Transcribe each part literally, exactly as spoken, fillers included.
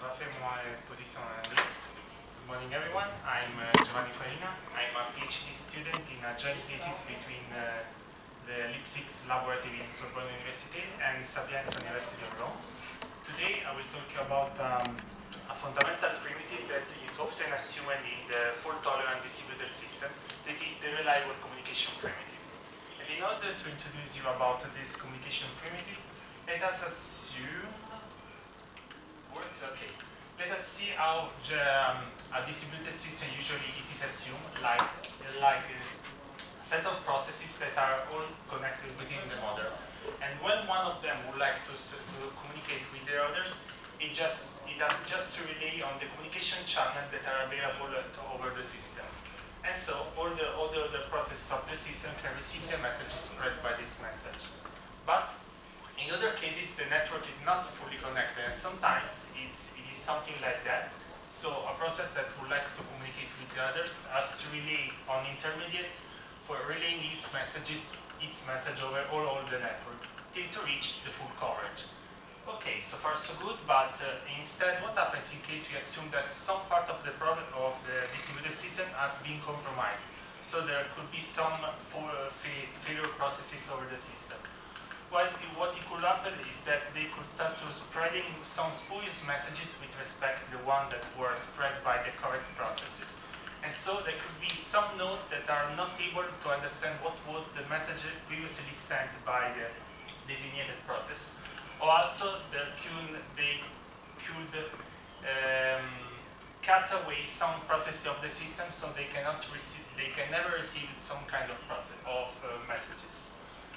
vais faire mon exposition en anglais. Good morning, everyone. I'm uh, Giovanni Farina. I'm a PhD student in a joint thesis between uh, the Leipzig laboratory in Sorbonne-Université and Sapienza University of Rome. Today, I will talk about um, a fundamental primitive that is often assumed in the fault-tolerant distributed system, that is the reliable communication primitive. And in order to introduce you about this communication primitive, let us assume works okay. Let us see how the, um, a distributed system usually it is assumed like like a set of processes that are all connected within the model. And when one of them would like to, to communicate with the others, it just it has just to relay on the communication channels that are available to, over the system. And so all the other the processes of the system can receive the messages spread by this message. But in other cases, the network is not fully connected, and sometimes it's, it is something like that. So a process that would like to communicate with the others has to relay on intermediate for relaying its messages, its message over all, all the network till to reach the full coverage. Okay, so far so good, but uh, instead what happens in case we assume that some part of the product of the distributed system has been compromised? So there could be some full, uh, failure processes over the system. Well, what it could happen is that they could start to spreading some spurious messages with respect to the one that were spread by the correct processes. And so there could be some nodes that are not able to understand what was the message previously sent by the designated process. Or also they could, they could um, cut away some processes of the system so they cannot receive, they can never receive some kind of process of uh, messages.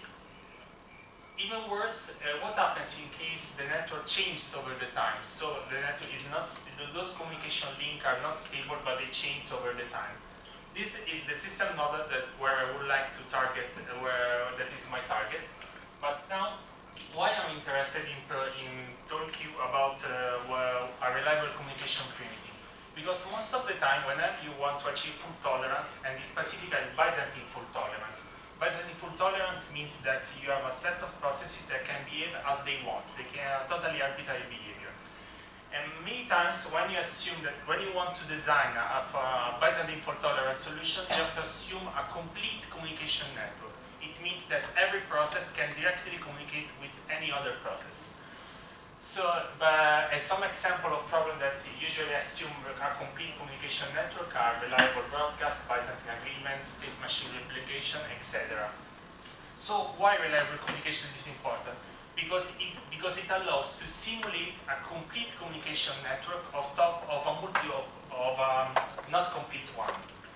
Even worse, uh, what happens in case the network changes over the time? So the network is not, those communication links are not stable, but they change over the time. This is the system model that where I would like to target, uh, where that is my target. But now, why I'm interested in, in talking about uh, well, a reliable communication primitive? Because most of the time, whenever you want to achieve full tolerance, and specifically Byzantine full tolerance, Byzantine full tolerance means that you have a set of processes that can behave as they want. They can have totally arbitrary behavior. And many times when you assume that when you want to design a, a Byzantine full tolerance solution, you have to assume a complete communication network. It means that every process can directly communicate with any other process. So, uh, as some example of problem that usually assume a complete communication network are reliable broadcast, Byzantine agreements, state machine replication, et cetera. So, why reliable communication is important? Because it, because it allows to simulate a complete communication network on top of a multi of, of a not complete one.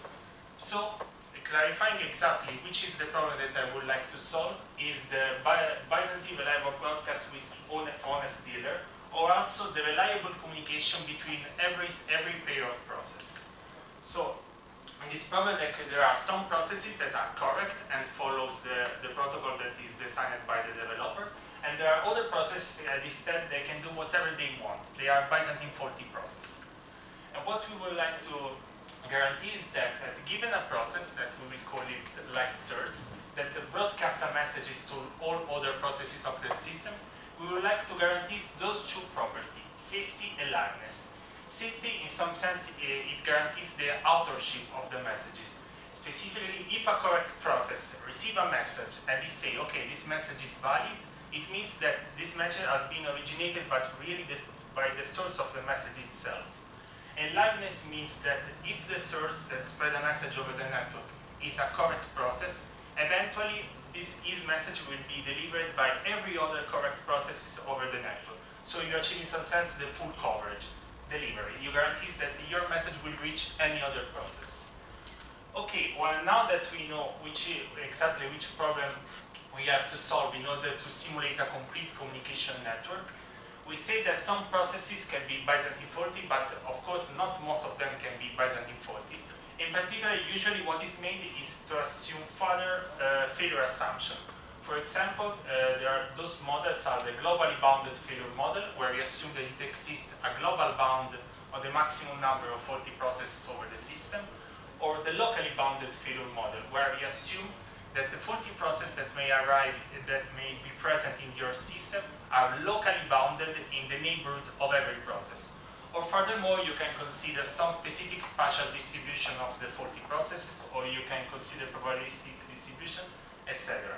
So, clarifying exactly which is the problem that I would like to solve is the Byzantine reliable broadcast with honest dealer, or also the reliable communication between every, every pair of process. So in this problem, like, there are some processes that are correct and follows the, the protocol that is designed by the developer, and there are other processes that instead they can do whatever they want. They are Byzantine faulty process. And what we would like to guarantee is that, that given a process that we will call it like certs, that the broadcast a messages to all other processes of the system, we would like to guarantee those two properties, safety and liveness. Safety, in some sense, it guarantees the authorship of the messages. Specifically, if a correct process receives a message and they say, okay, this message is valid, it means that this message has been originated but really this, by the source of the message itself. And liveness means that if the source that spread a message over the network is a correct process, eventually this is message will be delivered by every other correct processes over the network. So you achieve in some sense the full coverage delivery. You guarantee that your message will reach any other process. Okay, well now that we know which exactly which problem we have to solve in order to simulate a complete communication network, we say that some processes can be Byzantine faulty, but of course not most of them can be Byzantine faulty. In particular, usually what is made is to assume further uh, failure assumption. For example, uh, there are those models are the globally bounded failure model, where we assume that it exists a global bound on the maximum number of faulty processes over the system, or the locally bounded failure model, where we assume that the faulty process that may arrive, that may be present in your system, are locally bounded in the neighborhood of every process. Or furthermore, you can consider some specific spatial distribution of the faulty processes, or you can consider probabilistic distribution, et cetera.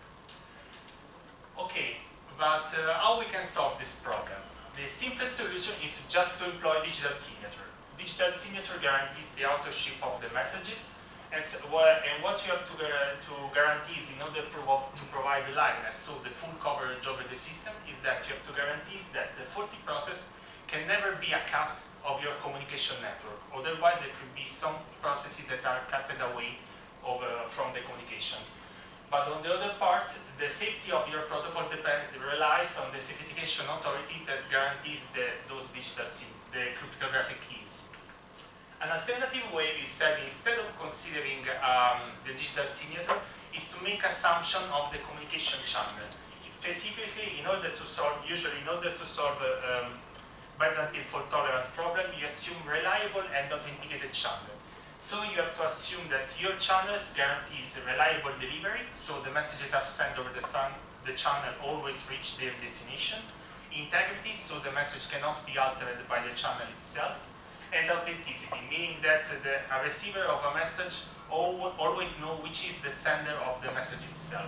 Okay, but uh, how we can solve this problem? The simplest solution is just to employ digital signature. Digital signature guarantees the authorship of the messages, and, so, well, and what you have to, uh, to guarantee is, in order to, to provide the liveness, so the full coverage over the system, is that you have to guarantee that the faulty process can never be a cut of your communication network. Otherwise, there could be some processes that are cut away over, from the communication. But on the other part, the safety of your protocol depend, relies on the certification authority that guarantees the, those digital SIM, the cryptographic keys. An alternative way is that instead of considering um, the digital signature, is to make assumption of the communication channel. Specifically, in order to solve, usually in order to solve uh, um, Byzantine fault-tolerant problem, you assume reliable and authenticated channel. So you have to assume that your channels guarantees reliable delivery, so the messages that are sent over the, sun, the channel always reach their destination. Integrity, so the message cannot be altered by the channel itself. And authenticity, meaning that the, a receiver of a message al always know which is the sender of the message itself.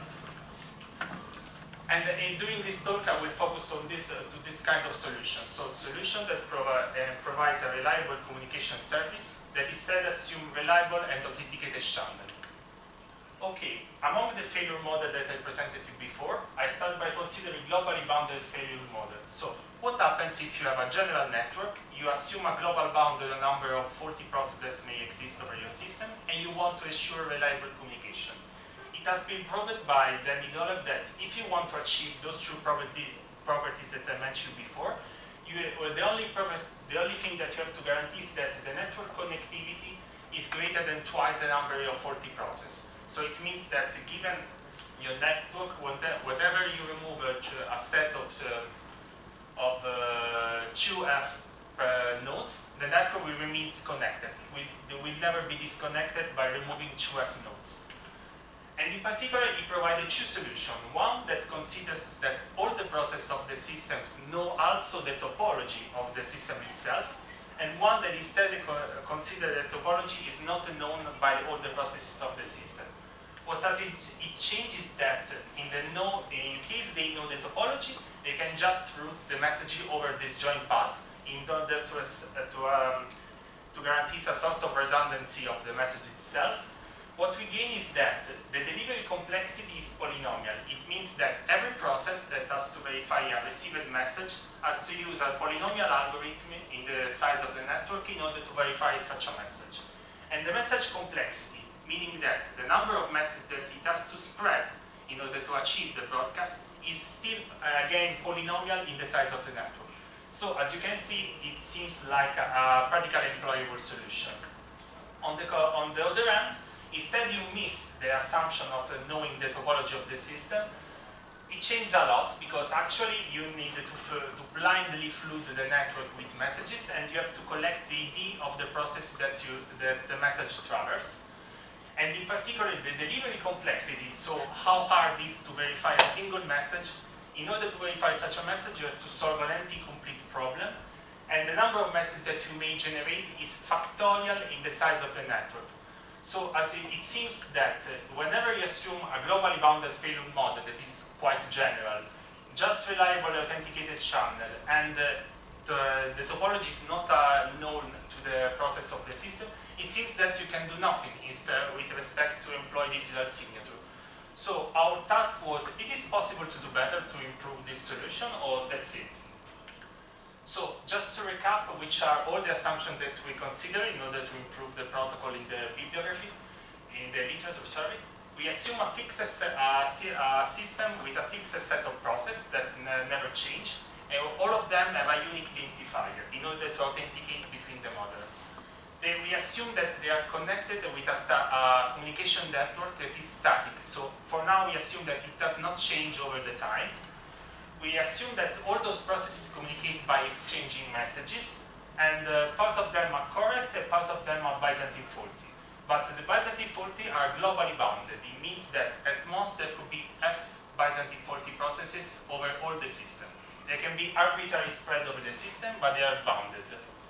And in doing this talk, I will focus on this, uh, to this kind of solution. So solution that provi uh, provides a reliable communication service that instead assume reliable and authenticated channel. Okay, among the failure model that I presented to you before, I start by considering globally bounded failure model. So what happens if you have a general network, you assume a global bounded number of faulty processes that may exist over your system, and you want to ensure reliable communication. It has been proved by the methodology that if you want to achieve those two property, properties that I mentioned before, you, well, the, only the only thing that you have to guarantee is that the network connectivity is greater than twice the number of faulty processes. So it means that given your network, whatever you remove a, a set of, uh, of uh, two F uh, nodes, the network will remain connected. We, they will never be disconnected by removing two F nodes. And in particular, it provided two solutions. One that considers that all the processes of the system know also the topology of the system itself, and one that instead considers the topology is not known by all the processes of the system. What does it, it changes that in the know, in case they know the topology, they can just route the message over this joint path in order to, uh, to, um, to guarantee a sort of redundancy of the message itself. What we gain is that the delivery complexity is polynomial. It means that every process that has to verify a received message has to use a polynomial algorithm in the size of the network in order to verify such a message. And the message complexity, meaning that the number of messages that it has to spread in order to achieve the broadcast, is still, uh, again, polynomial in the size of the network. So, as you can see, it seems like a, a practically employable solution. On the, on the other hand, instead you miss the assumption of uh, knowing the topology of the system. It changes a lot because actually you need to, to blindly flood the network with messages, and you have to collect the I D of the process that you, that the message traverses. And in particular, the delivery complexity, so how hard it is to verify a single message. In order to verify such a message, you have to solve an empty-complete problem. And the number of messages that you may generate is factorial in the size of the network. So as it, it seems that uh, whenever you assume a globally bounded failure model that is quite general, just reliable authenticated channel, and uh, the, the topology is not uh, known to the process of the system, it seems that you can do nothing instead with respect to employ digital signature. So our task was, it is possible to do better to improve this solution, or that's it? So, just to recap, which are all the assumptions that we consider in order to improve the protocol in the bibliography, in the literature, sorry. We assume a fixed uh, a system with a fixed set of processes that never change, and all of them have a unique identifier in order to authenticate between the model. Then we assume that they are connected with a uh, communication network that is static. So, for now, we assume that it does not change over the time. We assume that all those processes communicate by exchanging messages, and uh, part of them are correct, and part of them are Byzantine faulty. But the Byzantine faulty are globally bounded. It means that at most there could be F Byzantine faulty processes over all the system. They can be arbitrarily spread over the system, but they are bounded.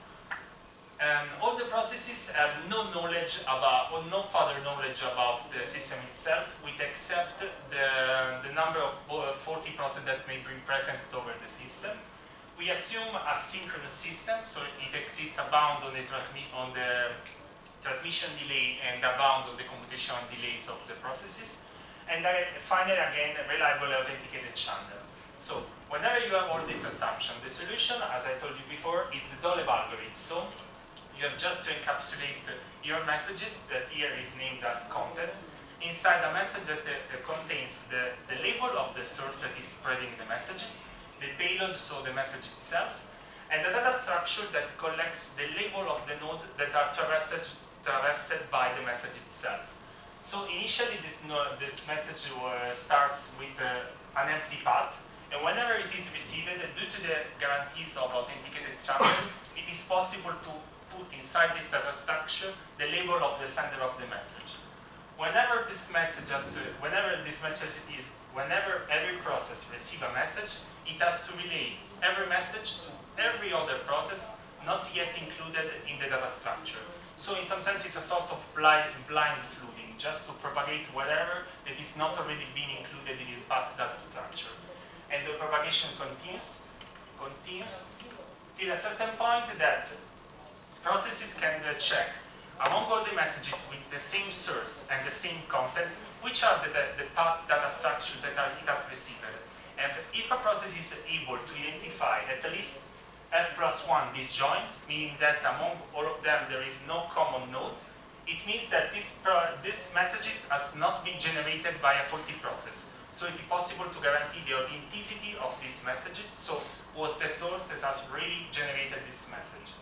And all the processes have no knowledge about, or no further knowledge about the system itself, with except the, the number of forty processes that may be present over the system. We assume a synchronous system, so it exists a bound on the, transmi on the transmission delay and a bound on the computational delays of the processes. And I, finally, again, a reliable authenticated channel. So whenever you have all these assumptions, the solution, as I told you before, is the Dolev algorithm. So you have just to encapsulate your messages that here is named as content inside a message that uh, contains the, the label of the source that is spreading the messages, the payload, so the message itself, and the data structure that collects the label of the node that are traversed, traversed by the message itself. So initially this, no, this message uh, starts with uh, an empty path, and whenever it is received, due to the guarantees of authenticated channel, it is possible to put inside this data structure the label of the sender of the message. Whenever this message has to, whenever this message is, whenever every process receives a message, it has to relay every message to every other process not yet included in the data structure. So in some sense, it's a sort of blind, blind flooding, just to propagate whatever that is not already being included in the path data structure. And the propagation continues, continues, till a certain point that processes can uh, check among all the messages with the same source and the same content, which are the, the, the path data structure that are, it has received. And if a process is able to identify at least f plus one disjoint, meaning that among all of them there is no common node, it means that this, this messages has not been generated by a faulty process. So it is possible to guarantee the authenticity of these messages. So was the source that has really generated this message.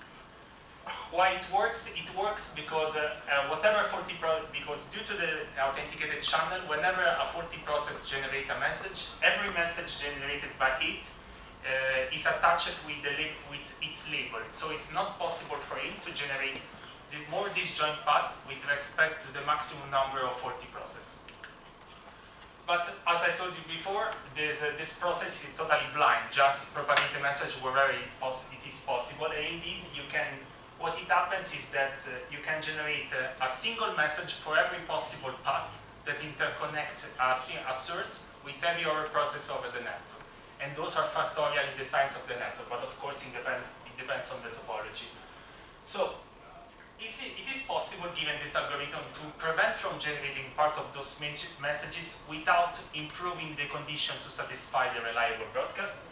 Why it works? It works because uh, uh, whatever faulty pro because due to the authenticated channel, whenever a faulty process generates a message, every message generated by it uh, is attached with, the with its label. So it's not possible for it to generate the more disjoint path with respect to the maximum number of faulty processes. But as I told you before, this, uh, this process is totally blind. Just propagate the message wherever it, it is possible, and indeed you can. What it happens is that uh, you can generate uh, a single message for every possible path that interconnects a, a source with every other process over the network. And those are factorial in the size of the network, but of course it, depend, it depends on the topology. So it, it is possible, given this algorithm, to prevent from generating part of those messages without improving the condition to satisfy the reliable broadcast.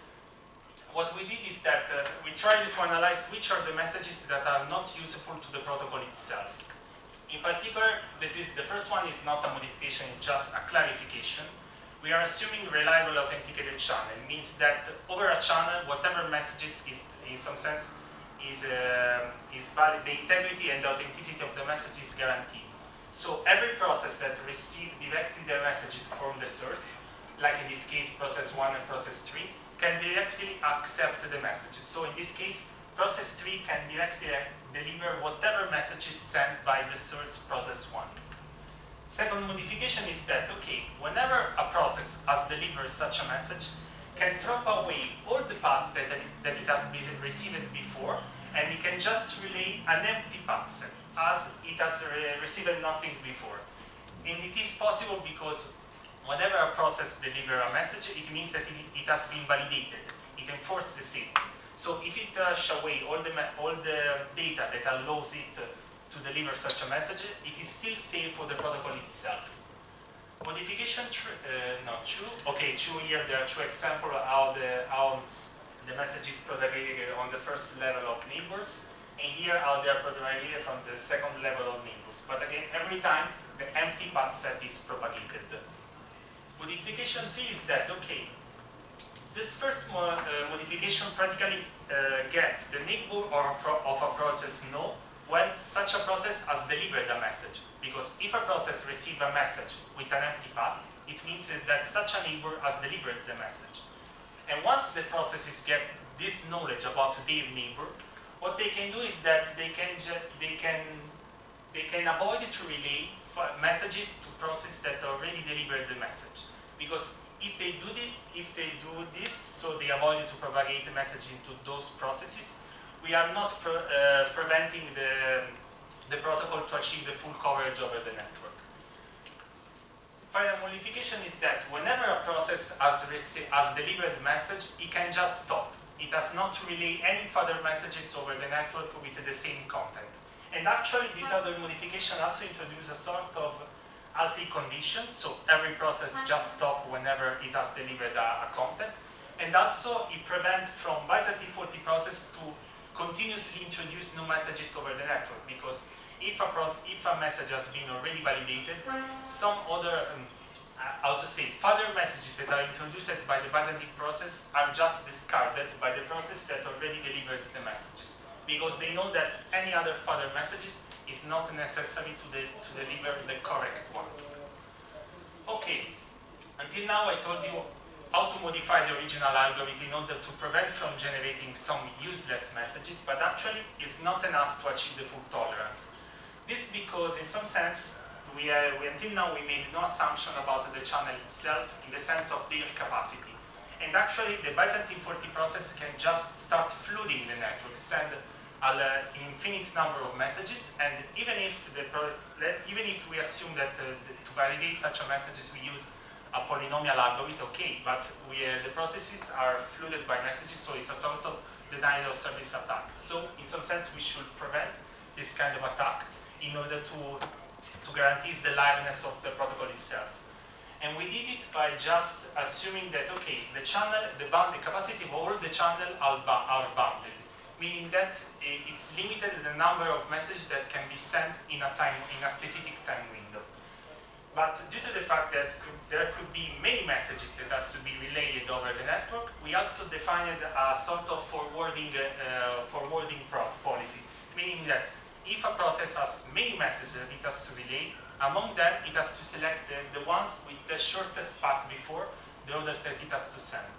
What we did is that uh, we tried to analyze which are the messages that are not useful to the protocol itself. In particular, this is, the first one is not a modification, it's just a clarification. We are assuming reliable authenticated channel. It means that over a channel, whatever messages is, in some sense, is, uh, is valid, the integrity and the authenticity of the message is guaranteed. So every process that receives directly the messages from the source, like in this case, process one and process three, can directly accept the messages. So in this case, process three can directly deliver whatever message is sent by the source process one. Second modification is that, okay, whenever a process has delivered such a message, can drop away all the paths that, that it has been received before, and it can just relay an empty path as it has re received nothing before. And it is possible because whenever a process delivers a message, it means that it, it has been validated. It enforces the safety. So if it dashes away all the, all the data that allows it to deliver such a message, it is still safe for the protocol itself. Modification, uh, not true. Okay, true here, there are two examples of how the, how the message is propagated on the first level of neighbors, and here how they are propagated from the second level of neighbors. But again, every time the empty path set is propagated. Modification three is that, okay, this first mo uh, modification practically uh, gets the neighbor of, of a process know when such a process has delivered a message. Because if a process receives a message with an empty path, it means that such a neighbor has delivered the message. And once the processes get this knowledge about their neighbor, what they can do is that they can, they can, they can avoid to relay messages to processes that already delivered the message. Because if they do the, if they do this, so they avoid to propagate the message into those processes, we are not pre uh, preventing the, the protocol to achieve the full coverage over the network. Final modification is that whenever a process has, has delivered a message, it can just stop. It has not to relay any further messages over the network with the same content. And actually, this other modification also introduces a sort of halting condition, so every process just stops whenever it has delivered a, a content. And also, it prevents from Byzantine faulty process to continuously introduce new messages over the network, because if a, process, if a message has been already validated, some other, um, how to say, further messages that are introduced by the Byzantine process are just discarded by the process that already delivered the messages, because they know that any other further messages is not necessary to, the, to deliver the correct ones. Okay, until now I told you how to modify the original algorithm in order to prevent from generating some useless messages, but actually it's not enough to achieve the full tolerance. This because, in some sense, we, uh, we until now we made no assumption about the channel itself in the sense of their capacity. And actually, the Byzantine faulty process can just start flooding the network, send an uh, infinite number of messages, and even if the pro even if we assume that uh, the, to validate such a messages we use a polynomial algorithm, okay, but we, uh, the processes are flooded by messages, so it's a sort of denial of service attack. So, in some sense, we should prevent this kind of attack in order to, to guarantee the liveness of the protocol itself. And we did it by just assuming that, okay, the channel, the, bound, the capacity of all the channel are, are bounded, meaning that it's limited the number of messages that can be sent in a time, in a specific time window. But due to the fact that could, there could be many messages that has to be relayed over the network, we also defined a sort of forwarding, uh, forwarding policy, meaning that if a process has many messages that it has to relay, among them it has to select the, the ones with the shortest path before the others that it has to send.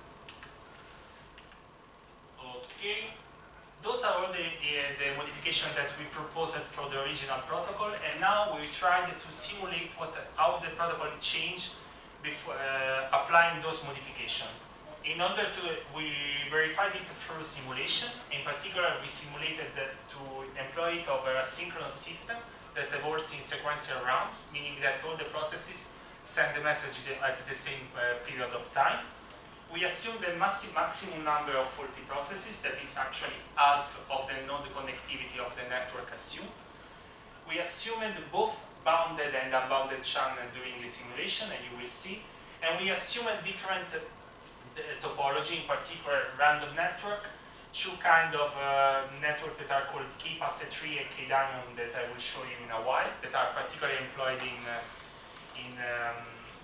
Okay, those are all the, uh, the modifications that we proposed for the original protocol, and now we tried to simulate what, how the protocol changed before uh, applying those modifications. In order to, we verified it through simulation. In particular, we simulated that to employ it over a synchronous system that evolves in sequential rounds, meaning that all the processes send the message at the same uh, period of time. We assume the maximum number of faulty processes, that is actually half of the node connectivity of the network assumed. We assumed both bounded and unbounded channel during the simulation, and you will see. And we assumed different topology, in particular random network, two kind of uh, network that are called K pass three and K diamond that I will show you in a while, that are particularly employed in uh, in, um,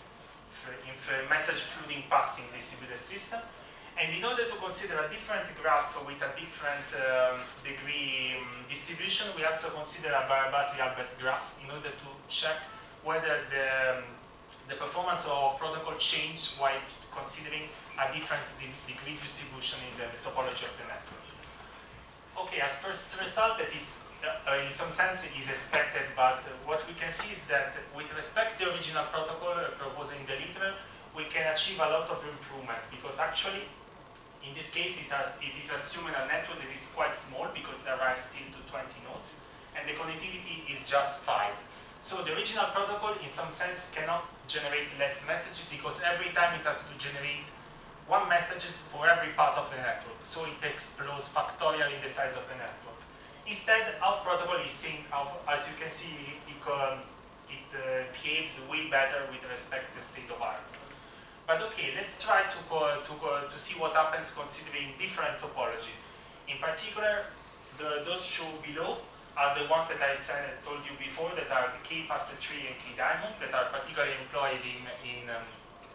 in message flooding passing distributed system. And in order to consider a different graph with a different um, degree um, distribution, we also consider a Barabasi-Albert graph in order to check whether the um, the performance of protocol change while considering a different de degree distribution in the topology of the network. Okay, as first result, that is, uh, in some sense, is expected, but uh, what we can see is that with respect to the original protocol uh, proposed in the literature, we can achieve a lot of improvement, because actually, in this case, it, has, it is assuming a network that is quite small, because it arrives still to twenty nodes, and the connectivity is just five. So the original protocol, in some sense, cannot generate less messages, because every time it has to generate one message for every part of the network. So it explodes factorial in the size of the network. Instead, our protocol is saying, as you can see, it, it, uh, it uh, behaves way better with respect to the state of art. But okay, let's try to, uh, to, uh, to see what happens considering different topology. In particular, the, those shown below are the ones that I said, told you before, that are the K pass three and K diamond, that are particularly employed in, in, um,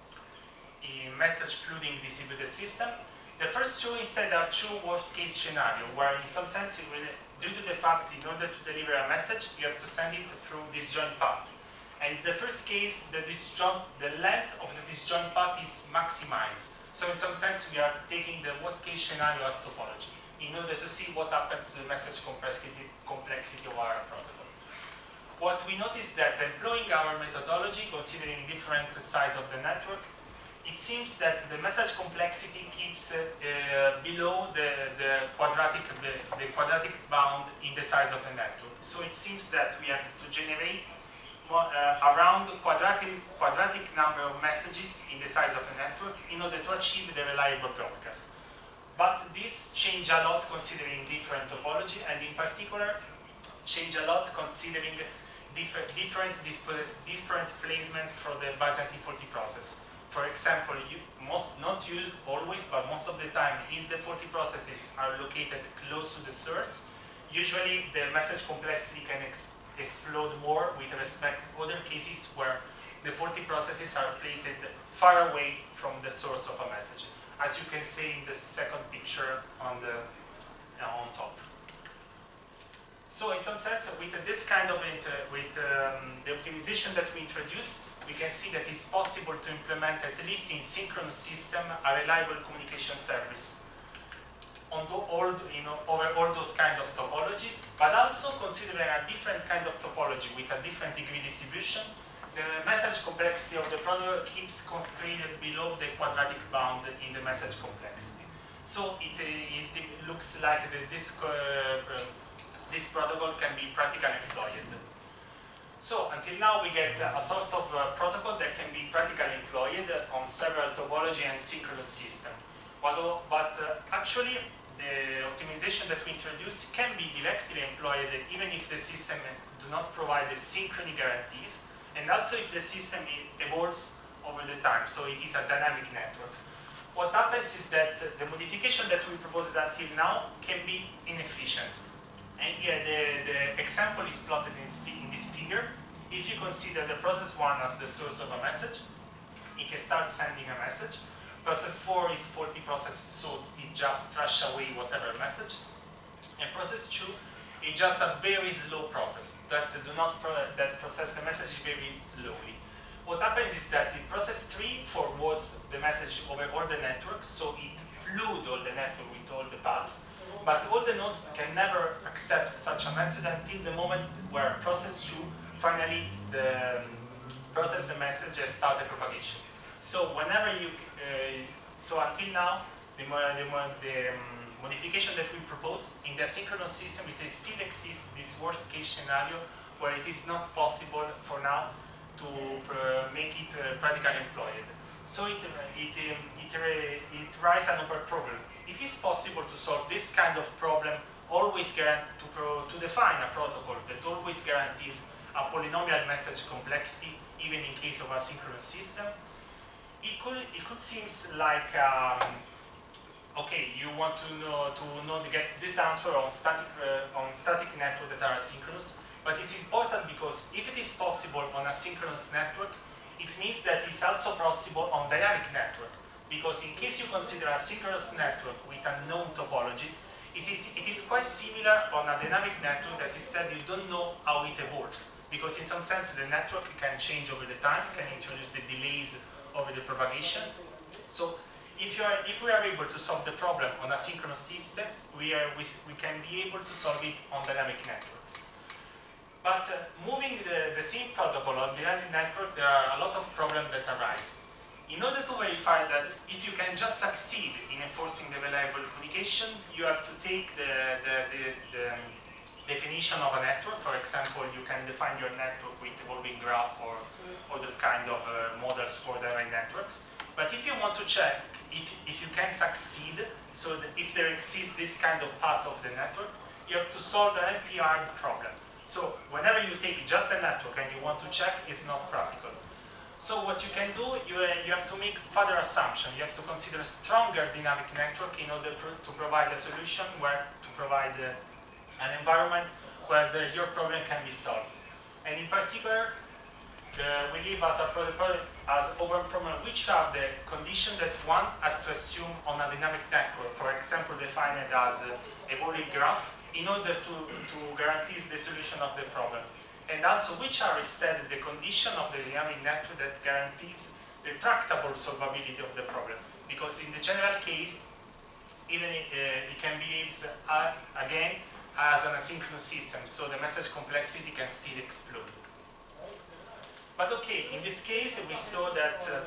in message flooding distributed system. The first two instead are two worst case scenarios, where in some sense, it will, due to the fact in order to deliver a message, you have to send it through disjoint path. And in the first case, the disjoint, the length of the disjoint path is maximized. So in some sense, we are taking the worst case scenario as topology, in order to see what happens to the message complexity, complexity of our protocol. What we noticed that employing our methodology, considering different sides of the network, it seems that the message complexity keeps uh, uh, below the, the, quadratic, the, the quadratic bound in the size of the network. So it seems that we have to generate more, uh, around quadratic, quadratic number of messages in the size of the network in order to achieve the reliable broadcast. But this change a lot considering different topology, and in particular change a lot considering different, different, different placement for the Byzantine faulty process. For example, you most, not used always, but most of the time, is the faulty processes are located close to the source. Usually the message complexity can ex explode more with respect to other cases where the faulty processes are placed far away from the source of a message, as you can see in the second picture on the uh, on top. So in some sense, with uh, this kind of inter with um, the optimization that we introduced, we can see that it's possible to implement, at least in synchronous system, a reliable communication service on the, all, you know, over all those kind of topologies, but also considering a different kind of topology with a different degree distribution, the message complexity of the product keeps constrained below the quadratic bound in the message complexity. So it, it, it looks like the, this, uh, this protocol can be practically employed. So until now we get a sort of uh, protocol that can be practically employed on several topology and synchronous system. But, but uh, actually the optimization that we introduced can be directly employed even if the system do not provide the synchrony guarantees, and also if the system evolves over the time, so it is a dynamic network. What happens is that the modification that we proposed until now can be inefficient. And here the, the example is plotted in, in this figure. If you consider the process one as the source of a message, it can start sending a message. Process four is faulty process, so it just trash away whatever messages. And process two is just a very slow process that do not pro that process the message very slowly. What happens is that in process three forwards the message over all the network, so it fluid all the network with all the paths. But all the nodes can never accept such a message until the moment where process two finally the, um, process the message and start the propagation. So whenever you, uh, so until now, the, the, the um, modification that we propose in the asynchronous system, it still exists this worst case scenario where it is not possible for now to uh, make it uh, practically employed. So it, it, um, it, uh, it raises another problem. It is possible to solve this kind of problem, always to, pro to define a protocol that always guarantees a polynomial message complexity, even in case of a synchronous system. It could, it could seem like, um, okay, you want to know to know to get this answer on static uh, on static networks that are asynchronous, but it's important because if it is possible on a synchronous network, it means that it's also possible on dynamic network. Because in case you consider a synchronous network with a known topology, it is, it is quite similar on a dynamic network that instead you don't know how it evolves. Because in some sense the network can change over the time, can introduce the delays over the propagation. So if, you are, if we are able to solve the problem on a synchronous system, we, are, we, we can be able to solve it on dynamic networks. But uh, moving the, the same protocol on dynamic network, there are a lot of problems that arise. In order to verify that if you can just succeed in enforcing the reliable communication, you have to take the, the, the, the definition of a network. For example, you can define your network with evolving graph or other kind of uh, models for dynamic networks. But if you want to check if, if you can succeed, so that if there exists this kind of part of the network, you have to solve the N P R problem. So whenever you take just a network and you want to check, it's not practical. So what you can do, you, uh, you have to make further assumption. You have to consider a stronger dynamic network in order pro to provide a solution where to provide uh, an environment where the, your problem can be solved. And in particular, the, we live as a protocol as open problem, which are the conditions that one has to assume on a dynamic network. For example, defined as uh, evolving graph in order to, to guarantee the solution of the problem. And also which are instead the condition of the dynamic network that guarantees the tractable solvability of the problem. Because in the general case, even it, uh, it can behave uh, again as an asynchronous system, so the message complexity can still explode. But okay, in this case we saw that uh,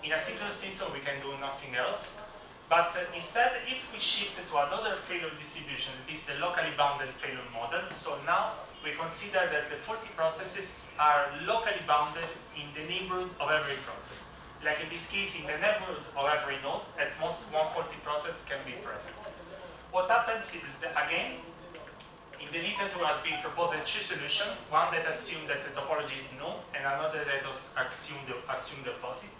in asynchronous system, we can do nothing else. But uh, instead, if we shift to another failure distribution, it is the locally bounded failure model. So now we consider that the faulty processes are locally bounded in the neighborhood of every process. Like in this case, in the neighborhood of every node, at most one faulty process can be present. What happens is that, again, in the literature has been proposed two solutions, one that assumes that the topology is no, and another that assumes the, assume the opposite.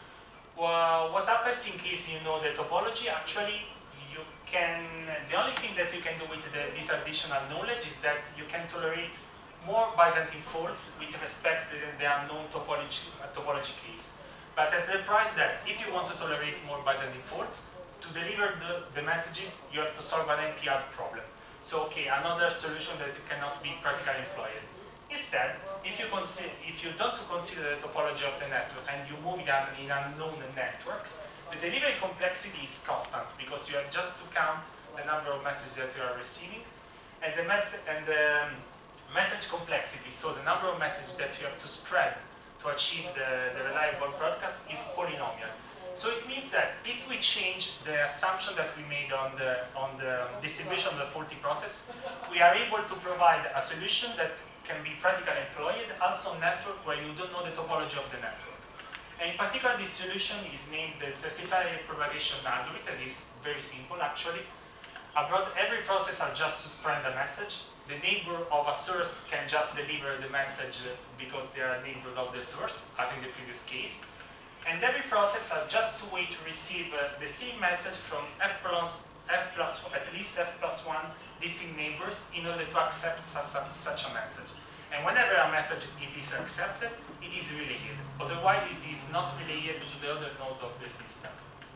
Well, what happens in case you know the topology? Actually, you can, the only thing that you can do with the, this additional knowledge is that you can tolerate more Byzantine faults with respect to the unknown topology, uh, topology case. But at the price that if you want to tolerate more Byzantine fault, to deliver the, the messages, you have to solve an N P R problem. So, okay, another solution that cannot be practically employed. Instead, if you, consider, if you don't consider the topology of the network and you move it in unknown networks, the delivery complexity is constant because you have just to count the number of messages that you are receiving, and the, mes and the message complexity, so the number of messages that you have to spread to achieve the, the reliable broadcast, is polynomial. So it means that if we change the assumption that we made on the, on the distribution of the faulty process, we are able to provide a solution that can be practically employed also on network where you don't know the topology of the network. And in particular, this solution is named the certified propagation algorithm. It is very simple, actually. Abroad, every process has just to spread a message. The neighbor of a source can just deliver the message because they are neighbor of the source, as in the previous case. And every process has just to wait to receive uh, the same message from F plus, F plus, at least F plus one distinct neighbors in order to accept such a, such a message. And whenever a message it is accepted, it is relayed. Otherwise, it is not relayed to the other nodes of the system.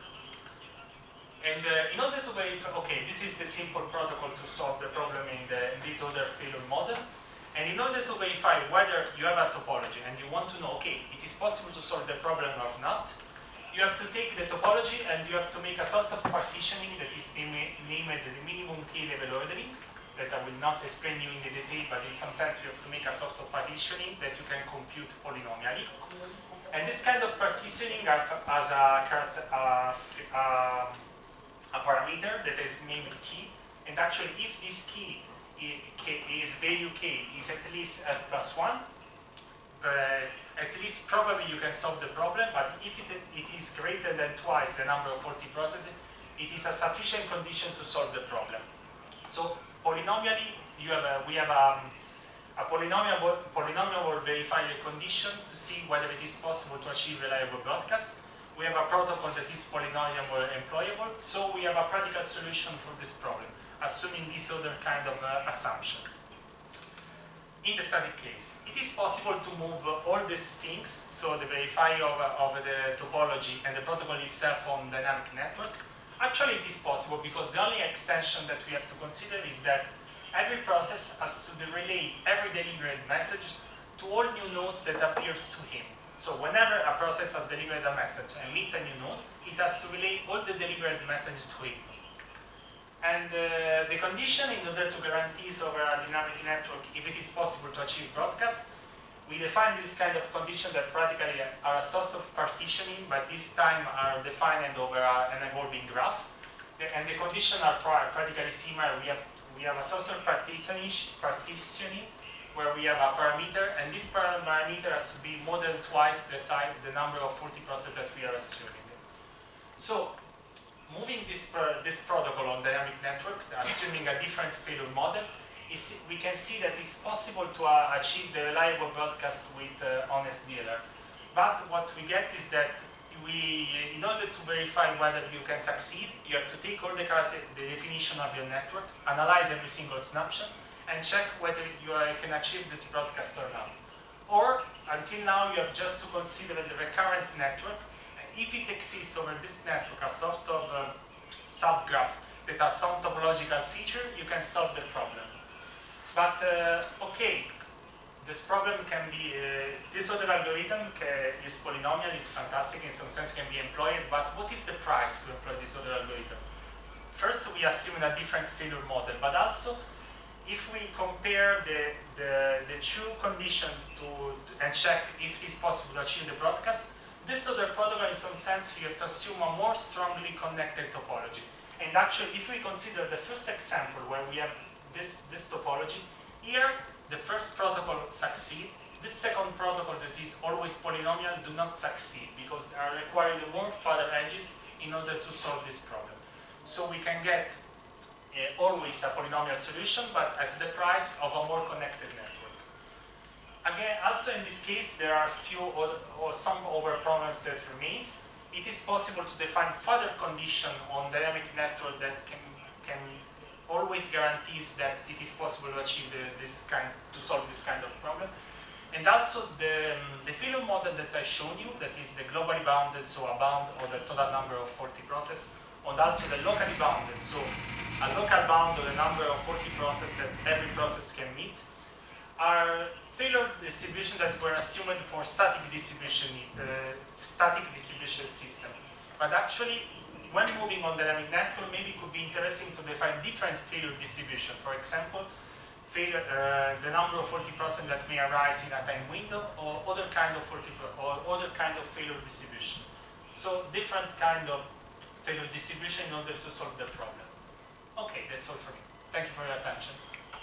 And uh, in order to verify, okay, this is the simple protocol to solve the problem in, the, in this other failure model. And in order to verify whether you have a topology and you want to know, okay, it is possible to solve the problem or not, you have to take the topology and you have to make a sort of partitioning that is named the minimum key level ordering, that I will not explain you in the detail, but in some sense you have to make a sort of partitioning that you can compute polynomially. And this kind of partitioning has a, a, a, a parameter that is named key, and actually if this key is value k is at least f plus one, Uh, at least probably you can solve the problem, but if it, it is greater than twice the number of faulty processes, it is a sufficient condition to solve the problem. So polynomially, you have a, we have a, a polynomial, polynomial verifier condition to see whether it is possible to achieve reliable broadcast. We have a protocol that is polynomial employable, so we have a practical solution for this problem, assuming this other kind of uh, assumption. In the static case, it is possible to move uh, all these things, so the verifier of, uh, of the topology and the protocol itself on dynamic network. Actually, it is possible because the only extension that we have to consider is that every process has to relay every delivered message to all new nodes that appears to him. So whenever a process has delivered a message and meet a new node, it has to relay all the delivered message to him. And uh, the condition in order to guarantee over a dynamic network if it is possible to achieve broadcast, we define this kind of condition that practically are a sort of partitioning, but this time are defined over a, an evolving graph. The, and the conditions are practically similar. We have, we have a sort of partitioning, partitioning where we have a parameter, and this parameter has to be more than twice the size, the number of faulty processes that we are assuming. So, moving this, uh, this protocol on dynamic network, assuming a different failure model, is, we can see that it's possible to uh, achieve the reliable broadcast with uh, honest D L R. But what we get is that we, in order to verify whether you can succeed, you have to take all the, the definition of your network, analyze every single snapshot, and check whether you uh, can achieve this broadcast or not. Or, until now, you have just to consider the recurrent network. If it exists over this network, a sort of uh, subgraph that has some topological feature, you can solve the problem. But, uh, okay, this problem can be, uh, this other algorithm uh, is polynomial, is fantastic, in some sense can be employed, but what is the price to employ this other algorithm? First, we assume a different failure model, but also, if we compare the, the, the two conditions to, to, and check if it is possible to achieve the broadcast, This other protocol, in some sense, you have to assume a more strongly connected topology. And actually, if we consider the first example where we have this, this topology, here the first protocol succeeds. This second protocol that is always polynomial do not succeed because they are requiring more further edges in order to solve this problem. So we can get uh, always a polynomial solution, but at the price of a more connected network. Again, also in this case, there are few other, or some other problems that remains. It is possible to define further condition on dynamic network that can, can always guarantees that it is possible to achieve the, this kind, to solve this kind of problem. And also the, the failure model that I showed you, that is the globally bounded, so a bound or the total number of faulty processes, and also the locally bounded, so a local bound or the number of faulty processes that every process can meet, are failure distribution that were assumed for static distribution, uh, static distribution system. But actually, when moving on dynamic network, maybe it could be interesting to define different failure distribution. For example, failure, uh, the number of faulty processes that may arise in a time window, or other kind of faulty or other kind of failure distribution. So different kind of failure distribution in order to solve the problem. Okay, that's all for me. Thank you for your attention.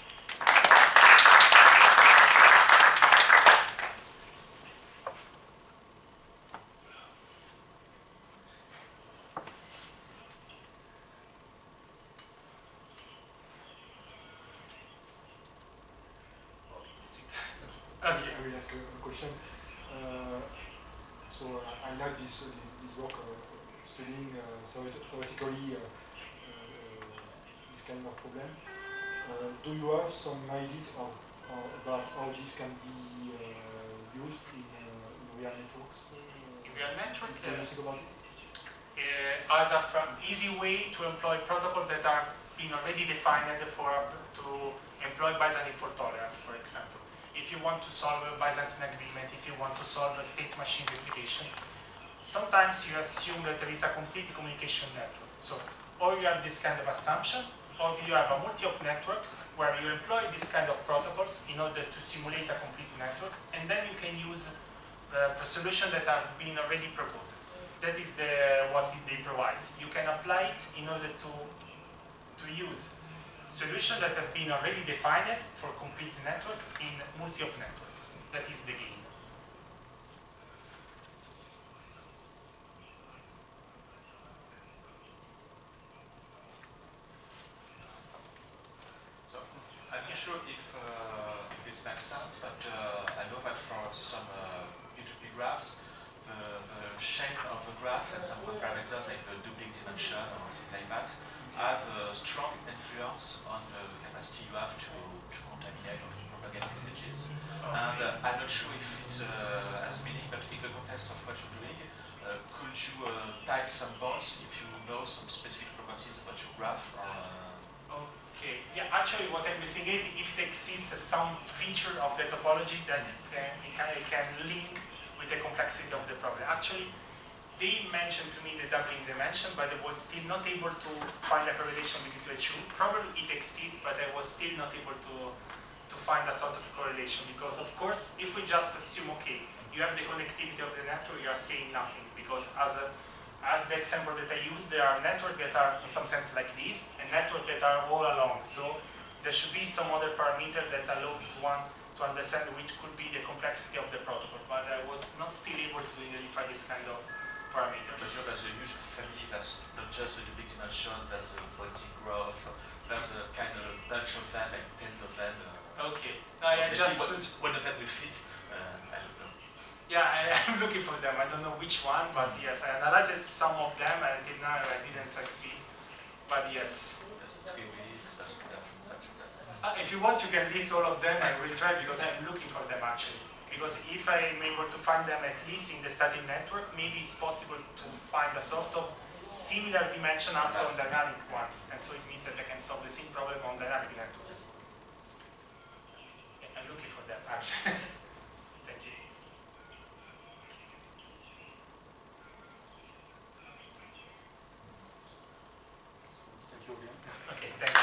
Okay. I will ask a, a question. Uh, so uh, I like this, uh, this, this work uh, studying uh, theoretically uh, uh, this kind of problem. Uh, do you have some ideas of, uh, about how this can be uh, used in, uh, in real networks? Uh, in real network, can you think about it? Uh, as an easy way to employ protocols that are being already defined for to employ Byzantine for tolerance, for example. If you want to solve a Byzantine agreement, if you want to solve a state machine replication, sometimes you assume that there is a complete communication network. So, or you have this kind of assumption, or you have a multi-op networks where you employ this kind of protocols in order to simulate a complete network, and then you can use uh, the solution that are being already proposed. That is the, what they provide. You can apply it in order to, to use solutions that have been already defined for complete network in multi-op networks. That is the game. So I'm not sure if, uh, if this makes sense, but uh, I know that for some uh, P two P graphs, the, the shape of the graph and some parameters like the doubling dimension or something like that have a strong influence on the capacity you have to, to contaminate or to propagate messages. Okay. And uh, I'm not sure if it uh, has meaning, but in the context of what you're doing, uh, could you uh, type some bonds if you know some specific properties about your graph? Or, uh... Okay, yeah, actually what I'm investigating, if it exists some feature of the topology that can, it can, it can link with the complexity of the problem. Actually, they mentioned to me the doubling dimension, but I was still not able to find a correlation between the two. Probably it exists, but I was still not able to, to find a sort of correlation. Because of course, if we just assume, okay, you have the connectivity of the network, you are saying nothing. Because as, a, as the example that I used, there are networks that are in some sense like this, and networks that are all along. So there should be some other parameter that allows one to understand which could be the complexity of the protocol. But I was not still able to identify this kind of parameter. But sure, there's a huge family, that's not just a big dimension, there's a pointing graph, there's a kind of bunch of them, like tens of them. Uh, okay. No, so I just one, one of them will fit, uh, I don't know. Yeah, I, I'm looking for them. I don't know which one, but yes, I analyzed some of them and until now I didn't succeed. But yes. Uh, if you want, you can list all of them. I will try because I'm looking for them actually. Because if I'm able to find them at least in the static network, maybe it's possible to find a sort of similar dimension also on dynamic ones. And so it means that I can solve the same problem on dynamic networks. Yeah, I'm looking for them actually. Thank you. Thank you again. Okay, thank you.